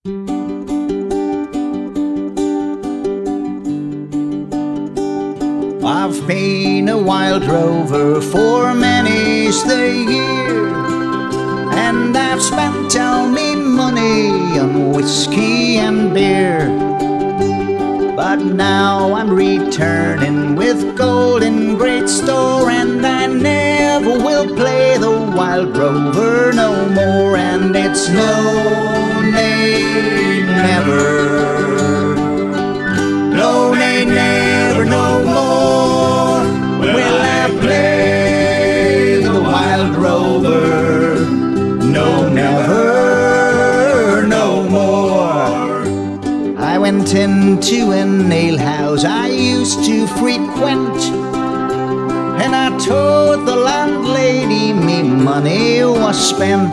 I've been a wild rover for many's the year, and I've spent all me money on whiskey and beer. But now I'm returning with gold in great store, and I never will play the wild rover no more. And it's no, nay, never, no, nay, never, no more will I play the wild rover. No, never, no more. I went into an alehouse I used to frequent, and I told the landlady me money was spent.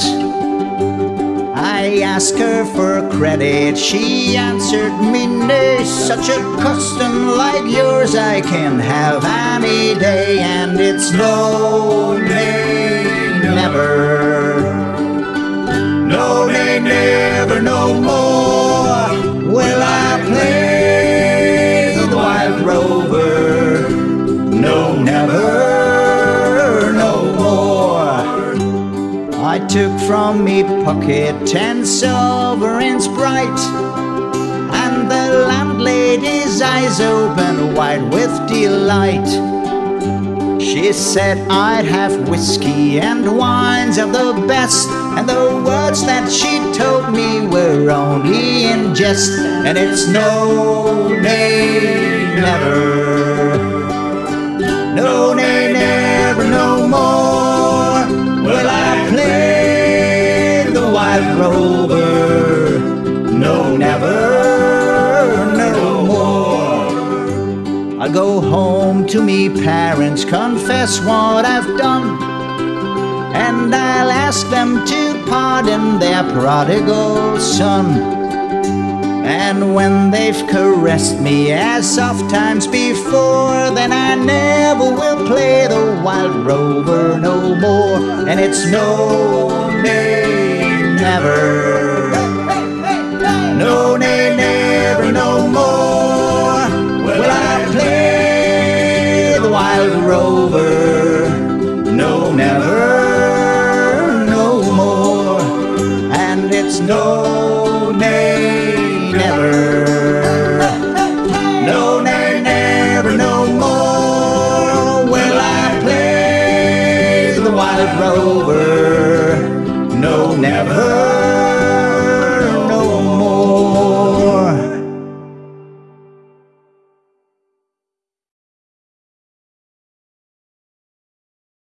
I asked her for credit, she answered me nay. Such a custom like yours I can have any day. And it's no, nay, never, no, nay, never, no more will I play the wild rover. No, never, no more. I took from me pocket 10 sovereigns bright, and the landlady's eyes opened wide with delight. She said I'd have whiskey and wines of the best, and the words that she told me were only in jest. And it's no, nay, never, no, nay, never, no more will I play the wild rover. No, never, no more. I'll go home to me parents, confess what I've done, and I'll ask them to pardon their prodigal son. And when they've caressed me as oft times before, then I never will play the wild rover no more. And it's no, nay, never, no, nay, never, no more will I play the wild rover. No, never, no more. And it's no, nay, never, no, nay, never, no more will I play the wild rover. No, never.